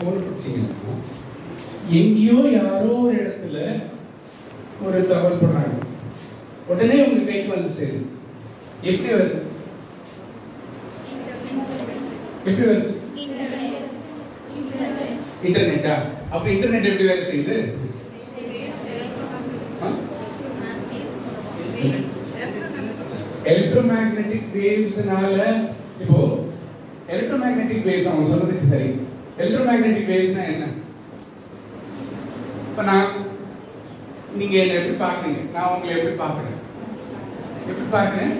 Phone வச்சிங்கன்னா எங்கேயோ யாரோ ஒரு இடத்துல ஒரு தகவல் பண்ணாங்க, உடனே உங்க கைக்கு வந்து சேருது. எப்படி வருது? எப்படி வருது? இன்டர்நெட்டா? அப்ப இன்டர்நெட் எப்படி வேலை செய்யுது? எலக்ட்ரோமேக்னெட்டிக் வேவ்ஸ்னால. இப்போ எலக்ட்ரோமேக்னெட்டிக் வேவ்ஸ் அவங்க சொல்றது சரி. எலக்ட்ரோமேக்னெட்டிக் வேவ்ஸ்னா என்ன? இப்ப நீங்க என்ன எப்படி பாக்குறீங்க, நான் உங்களை எப்படி பாக்குறேன்? எப்படி பாக்குறேன்?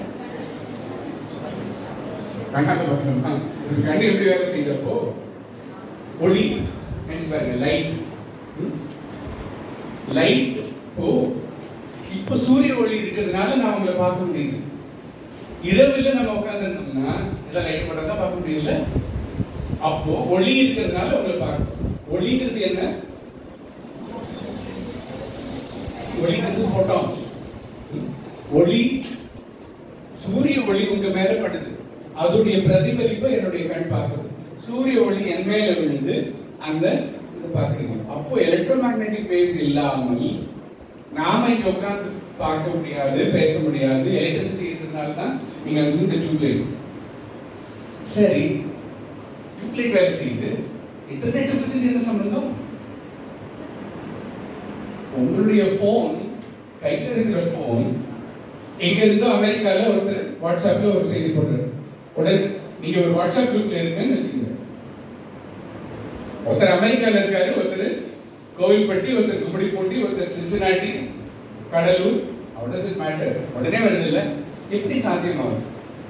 கண்ணால பாக்குறேன். கண்ணு எப்படி வேலை செய்யறப்போ ஒளி நினைச்சு பாருங்க, லைட். இப்போ சூரிய ஒளி இருக்கிறதுனால நான் உங்களை பார்க்க முடியுது. இரவுல நம்ம உட்கார்ந்து இருந்தோம்னா இதெல்லாம் லைட் போட்டா தான் பார்க்க முடியல. அப்போ ஒளி இருக்கிறதுனால உங்களை பார்க்க. ஒளிங்கிறது என்ன? ஒளிங்கிறது ஃபோட்டான்ஸ். ஒளி, சூரிய ஒளி உங்க மேல படுது, அதோடைய பிரதிபலிப்பை என்னுடைய கண் பார்க்குது. சூரிய ஒளி என் மேல விழுந்து அந்த பார்க்குறீங்க. அப்போ எலக்ட்ரோமேக்னெட்டிக் வேவ்ஸ் இல்லாமல் நாம இங்க உட்கார்ந்து பார்க்க முடியாது, பேச முடியாது. எலக்ட்ரிசிட்டி இருக்கிறதுனால தான் நீங்க இந்த டியூப்லைட். சரி, டியூப்லைட் வேலை செய்யுது. இன்டர்நெட் பத்தி என்ன சம்பந்தம்? உங்களுடைய போன், கையில இருக்கிற போன், எங்க இருந்தோ அமெரிக்கால ஒருத்தர் வாட்ஸ்அப்ல ஒரு செய்தி போடுறாரு. உடனே நீங்க ஒரு வாட்ஸ்அப் குரூப்ல இருக்குன்னு வச்சுக்கோங்க. ஒருத்தர் அமெரிக்கால இருக்காரு, ஒருத்தர் கோவில்பட்டி, ஒருத்தர் கும்படிப்பூண்டி, ஒருத்தர் Cincinnati, Cuddalore. How does it matter? உடனே வருது இல்ல? எப்படி சாத்தியமாகும்?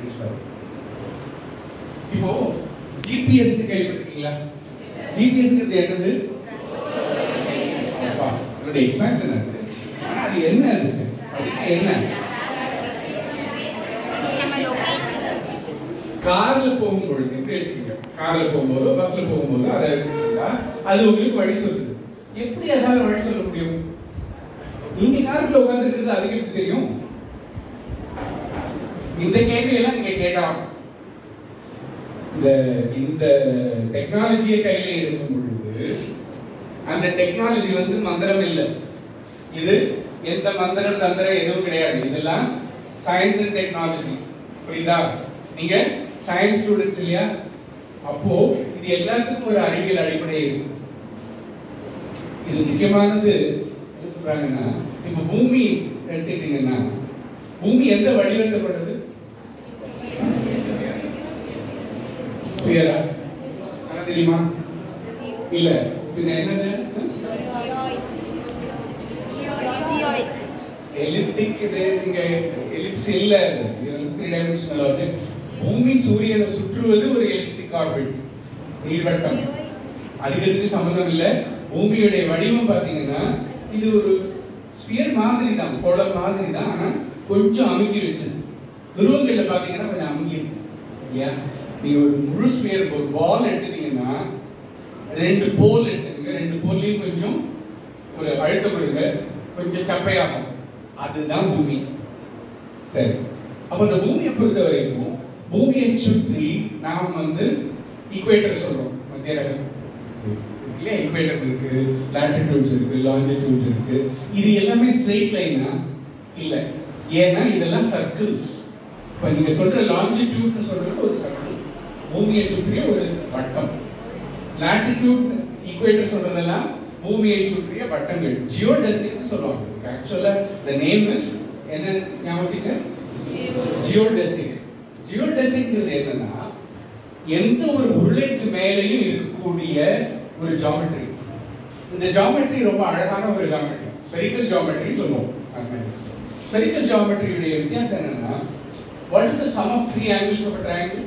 இப்போ ஜிபிஎஸ் கேள்விப்பட்டிருக்கீங்களா? ஜிபிஎஸ் என்னது? அதோட எக்ஸ்பான்ஷன் அது. ஆனா அது என்ன? அது என்ன? கார்ல போகும்பொழுது எப்படி வச்சுக்கீங்க, கார்ல போகும்போது பஸ்ல போகும்போது அதை வச்சுக்கிட்டா அது உங்களுக்கு வழி சொல்லுது. எப்படி அதால வழி சொல்ல முடியும்? நீங்க காருக்குள்ள உட்கார்ந்து இருக்கிறது அதுக்கு எப்படி தெரியும்? இந்த கேள்வி எல்லாம் நீங்க கேட்டாம். இந்த டெக்னாலஜியை கையில எடுக்கும் பொழுது அந்த டெக்னாலஜி வந்து மந்திரம் இல்லை. இது எந்த மந்திரம் தந்திரம் எதுவும் கிடையாது. இதெல்லாம் சயின்ஸ் அண்ட் டெக்னாலஜி. புரியுதா? நீங்க சயின்ஸ் ஸ்டூடெண்ட்ஸ் இல்லையா? அப்போ இது எல்லாத்துக்கும் ஒரு அறிவியல் அடிப்படை இருக்கு. இது முக்கியமானது. என்ன சொல்றாங்கன்னா, இப்ப பூமி எடுத்துக்கிட்டீங்கன்னா பூமி எந்த வடிவமைக்கப்பட்டது? தெரியுமா? இல்ல, பின்ன என்னது? எலிப்டிக். இங்க எலிப்ஸ் இல்ல, இது 3 டைமென்ஷனல். வந்து பூமி சூரியனை சுற்றுவது ஒரு எலிப்டிக் ஆர்பிட், நீள்வட்டம். அதுக்கு சம்பந்தம் இல்ல. பூமியுடைய வடிவம் பாத்தீங்கன்னா இது ஒரு ஸ்பியர் மாதிரி தான், கோளம் மாதிரி தான். ஆனா கொஞ்சம் அமுக்கி வச்சு துருவங்கள்ல பாத்தீங்கன்னா கொஞ்சம் அமுக்கி இருக்கு. ஏன் நீங்க ஒரு முழு ஸ்பியர் ஒரு பால் எடுத்துட்டீங்கன்னா 2 போல் எடுத்துக்கங்க, 2 போல்லையும் கொஞ்சம் ஒரு அழுத்தம் கொடுங்க, கொஞ்சம் சப்பையாகும். அதுதான் பூமி. சரி, அப்ப இந்த பூமியை பொறுத்த வரைக்கும் பூமியை சுற்றி நாம் வந்து ஈக்குவேட்டர் சொல்றோம், மத்திய ரகம் இல்லையா? ஈக்குவேட்டர் இருக்கு, லாட்டிடியூட்ஸ் இருக்கு, லாங்கிடியூட்ஸ் இருக்கு. இது எல்லாமே ஸ்ட்ரெயிட் லைனா இல்ல, ஏன்னா இதெல்லாம் சர்க்கிள்ஸ். இப்ப நீங்க சொல்ற லாங்கிடியூட்னு சொல்றது ஒரு சர்க்கிள், பூமியை சுற்றிய ஒரு வட்டம். லாட்டிடியூட், ஈக்குவேட்டர் சொல்றதெல்லாம் பூமியை சுற்றிய வட்டங்கள், ஜியோடெசிக்ஸ் சொல்லுவாங்க. ஆக்சுவலா the name is என்ன ஞாபகம்? ஜியோடெசிக். ஜியோடெசிக் என்னன்னா எந்த ஒரு உருளைக்கு மேலேயும் இருக்கக்கூடிய ஒரு ஜியோமெட்ரி. இந்த ஜியோமெட்ரி ரொம்ப அழகான ஒரு ஜியோமெட்ரி, ஸ்பெரிக்கல் ஜியோமெட்ரி சொல்லுவோம். ஸ்பெரிக்கல் ஜியோமெட்ரியுடைய வித்தியாசம் என்னன்னா, what is the sum of 3 angles of a triangle?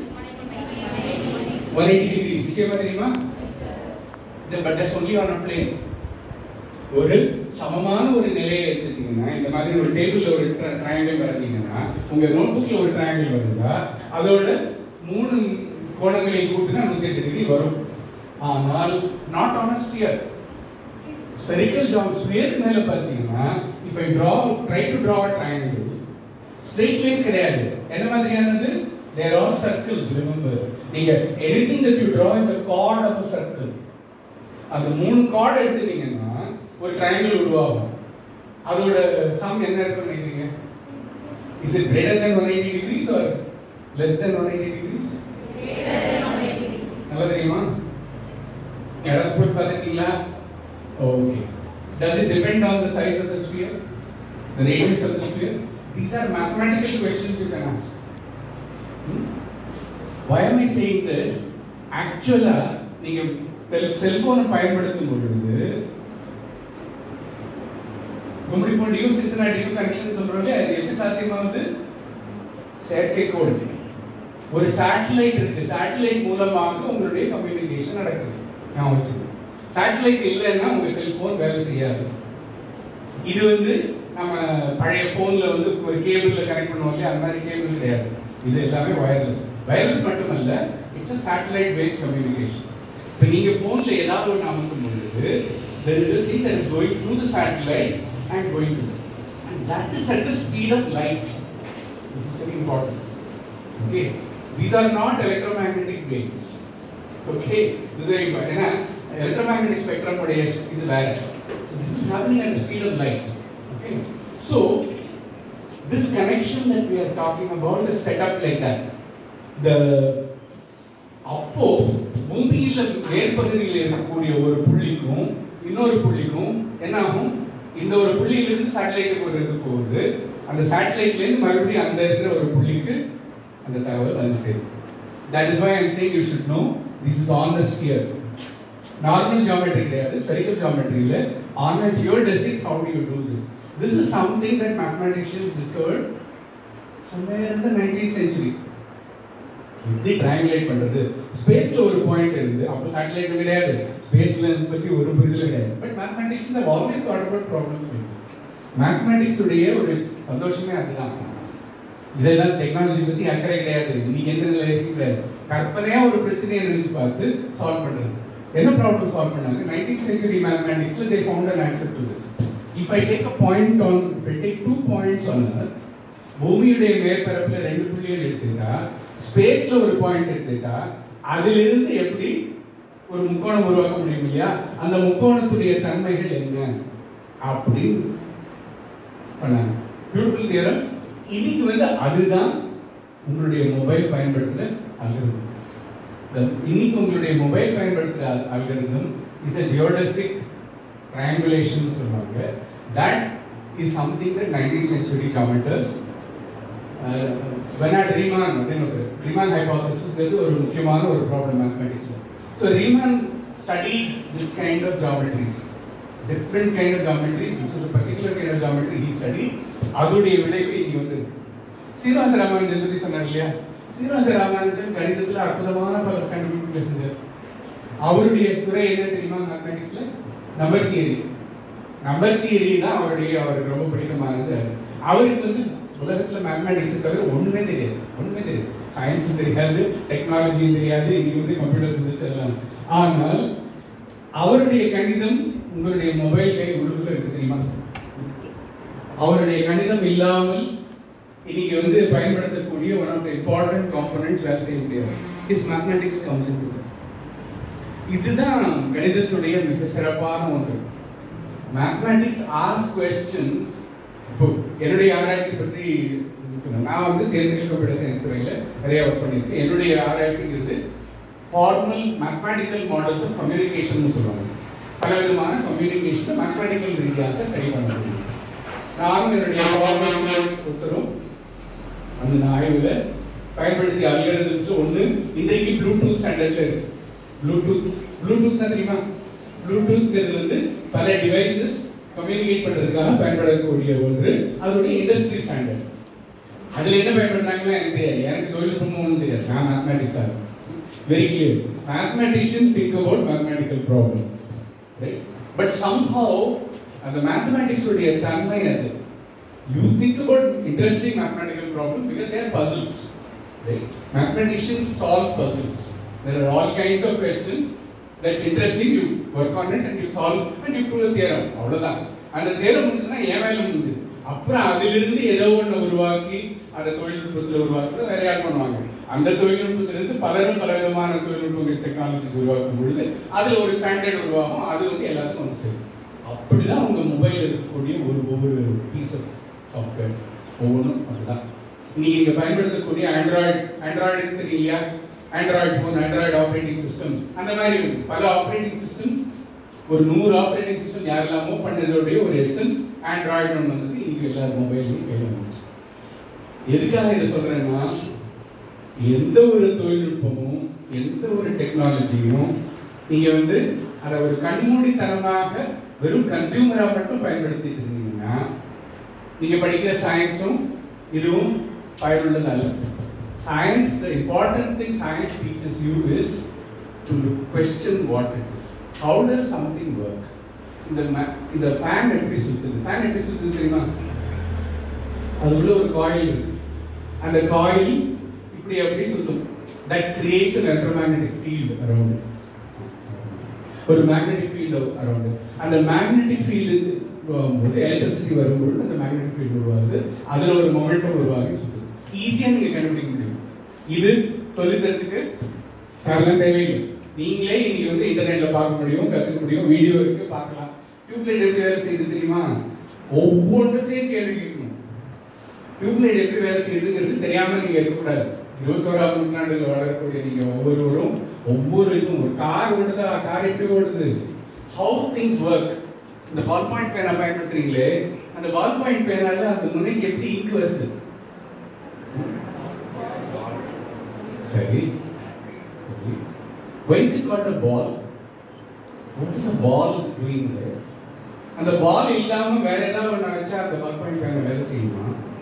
180 degrees. நிச்சயமா தெரியுமா? but that's only on a plane. ஒரு சமமான ஒரு நிலையை எடுத்துட்டீங்கன்னா, இந்த மாதிரி ஒரு டேபிள்ல ஒரு ட்ரையாங்கிள் வரைஞ்சீங்கன்னா, உங்க நோட்புக்ல ஒரு ட்ரையாங்கிள் வருதா, அதோட 3 கோணங்களை கூட்டினா 180 டிகிரி வரும். ஆனால் not on a sphere. Spherical sphere மேல பார்த்தீங்கன்னா, if I try to draw a triangle, straight lines கிடையாது. என்ன மாதிரியானது? They are all circles. Remember, நீங்க anything that you draw is a chord of a circle. அந்த 3 card எடுத்துட்டீங்கன்னா ஒரு triangle உருவாகும். அதோட சம் என்ன இருக்குன்னு நினைக்கிறீங்க? Is it greater than 180 degrees or less than 180 degrees? Greater than 180 degrees. நல்லா தெரியுமா? யாராவது போட்டு பார்த்துட்டீங்களா? Okay. Does it depend on the size of the sphere? The radius of the sphere? These are mathematical questions you can ask. Why am I saying this? Actually, நீங்க செல்போனை பயன்படுத்தும் பொழுது கும்படி போண்டியும் சின்சினாட்டியும் connection சொல்றோம்ல, அது எப்படி சாத்தியமாகுது? செயற்கைக்கோள், ஒரு சேட்டலைட் இருக்கு, சேட்டலைட் மூலமாக உங்களுடைய கம்யூனிகேஷன் நடக்குது. ஞாபகம் வச்சுக்கோங்க. சேட்டலைட் இல்லைன்னா உங்க செல்போன் வேலை செய்யாது. இது வந்து நம்ம பழைய போன்ல வந்து ஒரு கேபிள்ல கனெக்ட் பண்ணுவோம் இல்லையா, அந்த மாதிரி கேபிள் கிடையாது. இது எல்லாமே வயர்லெஸ். வயர்லெஸ் மட்டுமல்ல, it's a satellite based communication. இப்போ நீங்க போன்ல ஏதாவது ஒன்று அமர்த்தும் பொழுது there is a thing that is going through the satellite and going to it. And that is at the speed of light. This is very important. Okay, these are not electromagnetic waves. Okay, this is very important. ஏன்னா electromagnetic spectrum உடைய இது வேற. So this is happening at the speed of light. Okay, so this connection that we are talking about is set up like that. The அப்போ பூமியில மேற்பகுதியில் இருக்கக்கூடிய ஒரு புள்ளிக்கும் இன்னொரு புள்ளிக்கும் என்ன ஆகும்? இந்த ஒரு புள்ளியிலிருந்து சேட்டலைட்டுக்கு ஒரு இது போகுது, அந்த சேட்டலைட்ல இருந்து மறுபடியும் அந்த இருக்கிற ஒரு புள்ளிக்கு அந்த தகவல் வந்து சேரும். That is why I am saying you should know this is on the sphere. Normal geometry கிடையாது, spherical geometry இல்ல. On a geodesic, how do you do this? This is something that mathematicians discovered somewhere in the 19th century. எப்படி ட்ரையாங்குலேட் பண்றது? ஸ்பேஸ்ல ஒரு point இருந்து, அப்ப satellite கிடையாது, ஸ்பேஸ்ல பத்தி ஒரு புரிதல் கிடையாது. But mathematics have always thought about problems. Mathematics உடைய ஒரு சந்தோஷமே அதுதான். இதெல்லாம் டெக்னாலஜி பத்தி அக்கறை கிடையாது, இன்னைக்கு எந்த நிலையில கிடையாது. கற்பனையா ஒரு பிரச்சனையை நினைச்சு பார்த்து சால்வ் பண்றது. என்ன ப்ராப்ளம் சால்வ் பண்ணாங்க? 19th century mathematicsல they found an answer to this. If I take a point on, if I take 2 points on Earth, பூமியுடைய மேற்பரப்புல 2 புள்ளிகள் எடுத்துட்டா, ஸ்பேஸ்ல ஒரு பாயிண்ட் எடுத்துட்டா, அதிலிருந்து எப்படி ஒரு முக்கோணம் உருவாக்க முடியும் இல்லையா? அந்த முக்கோணத்துடைய தன்மைகள் என்ன அப்படின்னு பண்ணாங்க. Beautiful theorem. இன்னைக்கு வந்து அதுதான் உங்களுடைய மொபைல் பயன்படுத்துற அல்காரிதம். இன்னைக்கு உங்களுடைய மொபைல் பயன்படுத்துற algorithm is a geodesic triangulation சொல்லுவாங்க. That is something that 19th century geometers Bernard Riemann Riemann hypothesis is ஒரு முக்கியமான ஒரு ப்ராப்ளம் மேத்தமேட்டிக்ஸ்ல. So Riemann studied this kind of geometries, different kind of geometries. This is a particular kind of geometry he studied. அதோடைய விளைவு இங்க வந்து சீனிவாச ராமானுஜன் பத்தி சொன்னார் இல்லையா? சீனிவாச ராமானுஜன் கணிதத்துல அற்புதமான பல கண்டுபிடிப்புகள் செஞ்சார். அவருடைய துறை என்ன தெரியுமா மேத்தமேட்டிக்ஸ்ல? Number theory. நம்பர் தியரி தான் அவருக்கு ரொம்ப பிடித்தமானது. அவருக்கு வந்து உலகத்துல மேத்தமேட்டிக்ஸ் தவிர ஒண்ணுமே தெரியாது. சயின்ஸ் தெரியாது, டெக்னாலஜி தெரியாது, இன்னைக்கு வந்து கம்ப்யூட்டர்ஸ் இருந்துச்சு. ஆனால் அவருடைய கணிதம் உங்களுடைய மொபைல் கை உள்ளுக்குள்ள இருக்கு தெரியுமா? அவருடைய கணிதம் இல்லாமல் இன்னைக்கு வந்து பயன்படுத்தக்கூடிய one of the important components வேலை செய்ய முடியாது. His mathematics comes into it. இதுதான் கணிதத்துடைய மிக சிறப்பான ஒன்று. Mathematics asks questions. இப்போ என்னுடைய ஆராய்ச்சி பற்றி நான் வந்து தேர்ந்தெடுக்க கம்ப்யூட்டர் சயின்ஸ் துறையில நிறைய ஒர்க் பண்ணியிருக்கேன். என்னுடைய ஆராய்ச்சிங்கிறது formal mathematical models of communication சொல்லுவாங்க. பல விதமான கம்யூனிகேஷன் மேத்தமேட்டிக்கல் ரீதியாக ஸ்டடி பண்ண முடியும். நானும் என்னுடைய ஒருத்தரும் அந்த ஆய்வுல பயன்படுத்திய அல்காரிதம்ஸ்ல ஒன்று இன்றைக்கு ப்ளூடூத் ஸ்டாண்டர்ட்ல இருக்கு. ப்ளூடூத் தான் தெரியுமா? ப்ளூடூத்ங்கிறது வந்து பல டிவைசஸ் கம்யூனிகேட் பண்றதுக்காக பயன்படக்கூடிய ஒன்று. அதோடைய இண்டஸ்ட்ரி ஸ்டாண்டர்ட். அதுல என்ன பயன்படுத்தாங்கன்னா எனக்கு தெரியாது, எனக்கு தொழில்நுட்பமும் ஒன்றும் தெரியாது. நான் மேத்தமேட்டிக்ஸ் ஆகும். Very clear. Mathematicians think about mathematical problems, right? But somehow அந்த மேத்தமேட்டிக்ஸ் உடைய தன்மை அது. You think about interesting mathematical problems because they are puzzles, right? Mathematicians solve puzzles. There are all kinds of questions that's interesting. You work on it and you solve and you prove a theorem. அவ்வளவுதான். அந்த theorem முடிஞ்சுனா ஏன் வேலை முடிஞ்சு. அப்புறம் அதிலிருந்து ஏதோ ஒன்று உருவாக்கி அந்த தொழில்நுட்பத்தில் உருவாக்குறது வேற யார் பண்ணுவாங்க. அந்த தொழில்நுட்பத்திலிருந்து பலரும் பல விதமான தொழில்நுட்பங்கள் டெக்னாலஜிஸ் உருவாக்கும் பொழுது அதுல ஒரு ஸ்டாண்டர்ட் உருவாகும். அது வந்து எல்லாத்துக்கும் வந்து சரி. அப்படிதான் உங்க மொபைல் இருக்கக்கூடிய ஒவ்வொரு பீஸ் ஆஃப் சாஃப்ட்வேர் ஒவ்வொன்றும் அப்படிதான். நீங்க இங்க பயன்படுத்தக்கூடிய ஆண்ட்ராய்டு தெரியலையா, Android phone, Android operating system, அந்த மாதிரி பல ஆப்ரேட்டிங் சிஸ்டம்ஸ், ஒரு 100 ஆப்ரேட்டிங் சிஸ்டம் யாரெல்லாமோ பண்ணதோடைய ஒரு எசன்ஸ் ஆண்ட்ராய்டு வந்து இங்க எல்லா மொபைலையும் கையில் வந்துச்சு. எதுக்காக இதை சொல்றேன்னா, எந்த ஒரு தொழில்நுட்பமும் எந்த ஒரு டெக்னாலஜியும் நீங்க வந்து அதை ஒரு கண்மூடித்தனமாக வெறும் கன்சியூமரா மட்டும் பயன்படுத்திட்டு இருந்தீங்கன்னா நீங்க படிக்கிற சயின்ஸும் இதுவும் பயனுள்ளது அல்ல. Science, the important thing science teaches you is to question what it is. How does something work? இந்த ஃபேன் எப்படி சுத்துது? ஃபேன் எப்படி சுத்துது தெரியுமா? அது உள்ள ஒரு காயில் இருக்கு. அந்த காயில் இப்படி எப்படி சுத்தும். That creates an electromagnetic field around it. ஒரு magnetic field around it. அந்த magnetic field வரும்போது எலக்ட்ரிசிட்டி வரும்போது அந்த magnetic field உருவாகுது. அதுல ஒரு மொமெண்டம் உருவாகி சுத்துது. ஈஸியா நீங்க கண்டுபிடிக்க முடியும். இது சொல்லித்தரத்துக்கு தரலாம் தேவையில்லை. நீங்களே இன்னைக்கு வந்து இன்டர்நெட்ல பார்க்க முடியும், கத்துக்க முடியும், வீடியோ இருக்கு, பார்க்கலாம். டியூப்லைட் எப்படி வேலை செய்யுது தெரியுமா? ஒவ்வொன்றத்தையும் கேள்வி கேட்கணும். டியூப்லைட் எப்படி வேலை செய்யுதுங்கிறது தெரியாம நீங்க இருக்கக்கூடாது. 21ஆம் நூற்றாண்டுல வளரக்கூடிய நீங்க ஒவ்வொருவரும் ஒவ்வொரு இதுவும், ஒரு கார் ஓடுதா, கார் எப்படி ஓடுது, ஹவு திங்ஸ் ஒர்க். இந்த பால் பாயிண்ட் பேனா பயன்படுத்துறீங்களே, அந்த பால் பாயிண்ட் பேனால அந்த முனைக்கு எப்படி இங்கு வருது? சரி, why is it called a ball? What is a ball doing there? அந்த பால் இல்லாம வேற ஏதாவது ஒண்ணு வச்சா அந்த பால் பாயிண்ட் பேனா வேலை செய்யுமா?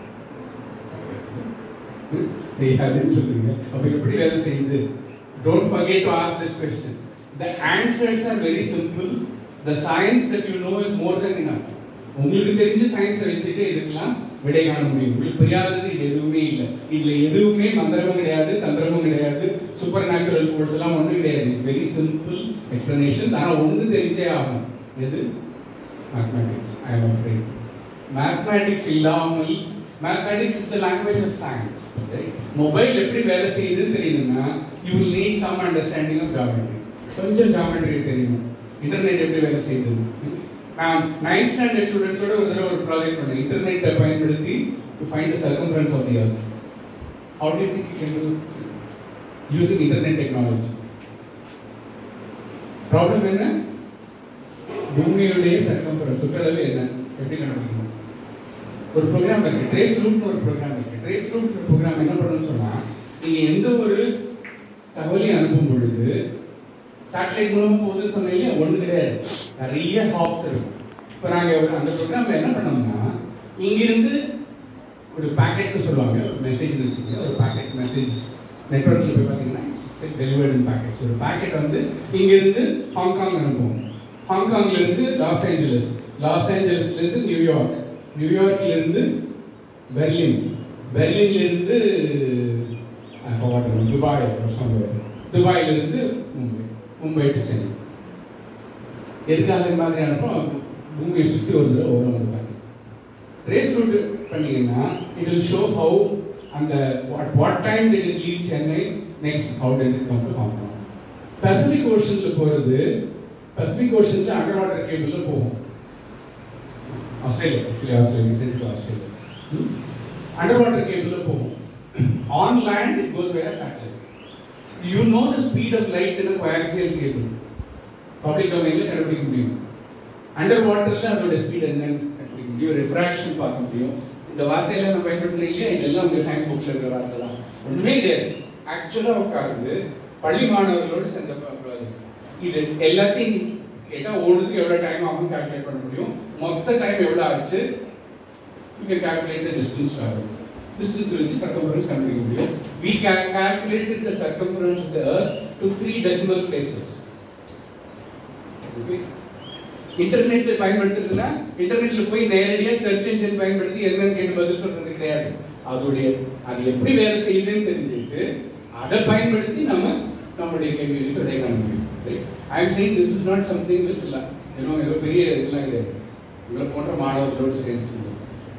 செய்யாதுன்னு சொல்லுங்க. அப்ப எப்படி வேலை செய்யுது? Don't forget to ask this question. The answers are very simple. The science that you know is more than enough. உங்களுக்கு தெரிஞ்ச சயின்ஸை வச்சுட்டு இதுக்கெல்லாம் விடை காண முடியும். உங்களுக்கு புரியாதது இது எதுவுமே இல்லை. இதுல எதுவுமே மந்திரமும் கிடையாது, தந்திரமும் கிடையாது, சூப்பர் நேச்சுரல் ஃபோர்ஸ் எல்லாம் ஒன்றும் கிடையாது. It's very simple explanation. ஆனால் ஒன்று தெரிஞ்சே ஆகும். எது? Mathematics. I am afraid. Mathematics இல்லாமல், mathematics is the language of science. Mobile எப்படி வேலை செய்யுதுன்னு தெரியுதுன்னா you will need some understanding of geometry. கொஞ்சம் ஜாமெட்ரி தெரியணும். இன்டர்நெட் எப்படி வேலை செய்யுது. நான் 9th ஸ்டாண்டர்ட் ஸ்டூடெண்ட்ஸோட ஒரு தடவை ஒரு ப்ராஜெக்ட் பண்ணேன். இன்டர்நெட்டை பயன்படுத்தி to find the circumference of the earth. How do you think you can do using internet technology? Problem என்ன? பூமியுடைய சர்க்கம்ஃபரன்ஸ், சுற்றளவு என்ன, எப்படி கண்டுபிடிக்கணும்? ஒரு ப்ரோக்ராம் இருக்கு, ட்ரேஸ் ரூட்னு ஒரு ப்ரோக்ராம் இருக்கு. ட்ரேஸ் ரூட் ப்ரோக்ராம் என்ன பண்ணணும்னு சொன்னா, நீங்க எந்த ஒரு தகவலையும் அனுப்பும் பொழுது சேட்டலைட் மூலமா போகுதுன்னு சொன்னீங்க, ஒன்று கிடையாது, நிறைய ஹாப்ஸ் இருக்கும். இப்போ நாங்கள் அந்த ப்ரோக்ராம்ல என்ன பண்ணோம்னா, இங்கிருந்து ஒரு பேக்கெட்னு சொல்லுவாங்க, ஒரு மெசேஜ் வச்சுக்கோங்க. ஒரு பேக்கெட் மெசேஜ் நெட்வொர்க்கில் போய் பார்த்தீங்கன்னா டெலிவர்டு பேக்கெட். ஒரு பேக்கெட் வந்து இங்கிருந்து ஹாங்காங் அனுப்புவோம். ஹாங்காங்லேருந்து லாஸ் ஏஞ்சலஸ், லாஸ் ஏஞ்சலஸ்லேருந்து நியூயார்க், நியூயார்க்லேருந்து பெர்லின், பெர்லின்லேருந்து துபாய், துபாயிலிருந்து மும்பை, மும்பை டு சென்னை. எதுக்காக இந்த மாதிரி அனுப்பும்? பூமியை சுற்றி ஒரு தடவை ஓரம் ரேஸ் ரூட் பண்ணீங்கன்னா இட் வில் ஷோ ஹவு அந்த what time did it leave Chennai, next how did it come to Hong Kong. Pacific ஓஷனில் போகிறது, பசிபிக் ஓஷனில் அண்டர் வாட்டர் கேபிளில் போகும். Australia, actually Australia, central Australia under water கேபிளில் போகும். On land it goes via satellite. You know the speed of light in a coaxial cable. Public domain la கண்டுபிடிக்க முடியும். Under வாட்டர்ல அதோட ஸ்பீட் என்னன்னு கண்டுபிடிக்க முடியும். ரிஃப்ராக்ஷன் பார்க்க முடியும். இந்த வார்த்தையெல்லாம் நம்ம பயன்படுத்துறீங்க, இதெல்லாம் உங்க சயின்ஸ் புக்ல இருக்கிற வார்த்தை தான். ஒண்ணுமே கிடையாது. ஆக்சுவலா உட்கார்ந்து பள்ளி மாணவர்களோடு சென்ற ப்ராஜெக்ட். இது எல்லாத்தையும் கேட்டா ஓடுறதுக்கு எவ்வளவு டைம் ஆகும் கால்குலேட் பண்ண முடியும். மொத்த டைம் எவ்வளவு ஆச்சு, you can calculate the distance traveled. Distance வச்சு circumference கண்டுபிடிக்க முடியும். We calculated the circumference of the earth to 3 decimal places. Okay. Internet பயன்படுத்துறதுன்னா இன்டர்நெட்ல போய் நேரடியா சர்ச் என்ஜின் பயன்படுத்தி என்னன்னு கேட்டு பதில் சொல்றது கிடையாது. அது எப்படி வேலை செய்யுதுன்னு தெரிஞ்சுட்டு அதை பயன்படுத்தி நம்முடைய கேள்விகளுக்கு விடை காண முடியும். I am saying this is not something with ஏதோ பெரிய இதெல்லாம் கிடையாது. உங்களை போன்ற மாணவர்களோடு சேர்ந்து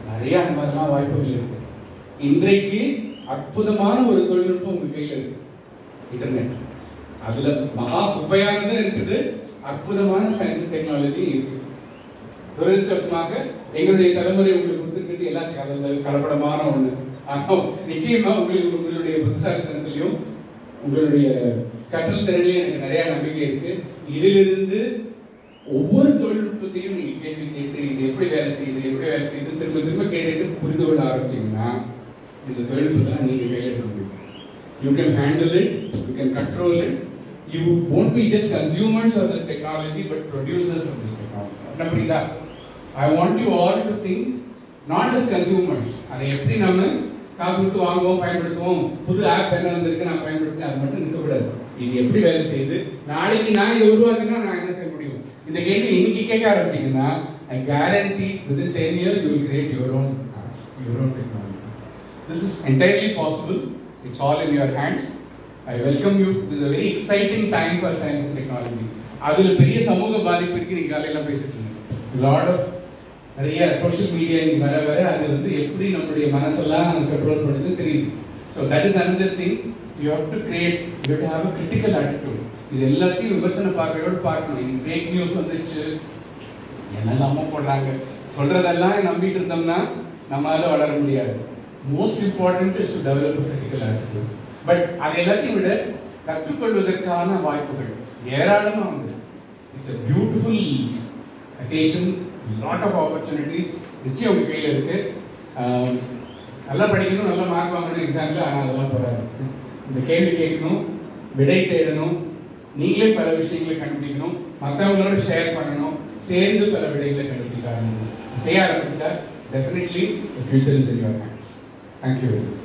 நிறைய அந்த மாதிரிலாம் வாய்ப்புகள் இருக்கு. இன்றைக்கு அற்புதமான ஒரு தொழில்நுட்பம் உங்க கையில் இருக்கு, இன்டர்நெட். அதுல மகா குப்பையானது இருக்குது, அற்புதமான சயின்ஸ் டெக்னாலஜி இருக்கு. துரதிருஷ்டவசமாக எங்களுடைய தலைமுறை உங்களுக்கு கொடுத்துருக்கு எல்லாம் கலப்படமான ஒண்ணு. ஆனால் நிச்சயமா உங்களுடைய புத்திசாலித்தனத்திலையும் உங்களுடைய கற்றல் திறனிலையும் எனக்கு நிறைய நம்பிக்கை இருக்கு. இதிலிருந்து ஒவ்வொரு தொழில்நுட்பத்தையும் நீங்க கேள்வி கேட்டு இது எப்படி வேலை செய்யுது திரும்ப திரும்ப கேட்டுட்டு புரிந்து கொள்ள ஆரம்பிச்சீங்கன்னா இந்த தொழில்நுட்பத்தை நீங்க கையில் எடுக்க முடியும். You can handle it, you can control it. You won't be just consumers of this technology but producers of this technology. அப்படிங்களா? I want you all to think not as consumers. அதை எப்படி நம்ம காசு கொடுத்து வாங்குவோம், பயன்படுத்துவோம், புது ஆப் என்ன வந்திருக்கு நான் பயன்படுத்தி அது மட்டும் இருக்கக்கூடாது. இது எப்படி வேலை செய்யுது, நாளைக்கு நான் இதை உருவாக்குனா நான் என்ன செய்ய முடியும், இந்த கேள்வி இன்னைக்கு கேட்க ஆரம்பிச்சீங்கன்னா I guarantee within 10 years you will create your own apps, your own technology. This is entirely possible. It's all in your hands. I welcome you. This is a very exciting time for science and technology. அதுல பெரிய சமூக பாதிப்பு இருக்கு. நீங்க காலையில பேசிட்டு இருந்தீங்க lot of நிறைய சோஷியல் மீடியா வர வர அது வந்து எப்படி நம்மளுடைய மனசெல்லாம் கண்ட்ரோல் பண்ணுது தெரியுது. So that is another thing. You have to create, you have to have a critical attitude. இது எல்லாத்தையும் விமர்சன பார்வையோடு பார்க்கணும். இந்த ஃபேக் நியூஸ் வந்துச்சு, என்னெல்லாமோ போடுறாங்க, சொல்றதெல்லாம் நம்பிட்டு இருந்தோம்னா நம்மளால வளர முடியாது. Most important is to develop critical attitude. But அது எல்லாத்தையும் விட கற்றுக்கொள்வதற்கான வாய்ப்புகள் ஏராளமாக உண்டு. It's a beautiful occasion, lot of opportunities. நிச்சயம் உங்க கையில் இருக்கு. நல்லா படிக்கணும், நல்லா மார்க் வாங்கணும் எக்ஸாம்ல. ஆனால் அதெல்லாம் போறாரு. இந்த கேள்வி கேட்கணும், விடை தேடணும், நீங்களே பல விஷயங்களை கண்டுபிடிக்கணும், மற்றவங்களோட ஷேர் பண்ணணும், சேர்ந்து பல விடைகளை கண்டுபிடிக்க ஆரம்பிக்கணும். செய்ய ஆரம்பிச்சுட்டா definitely the future is in your hands. Thank you very much.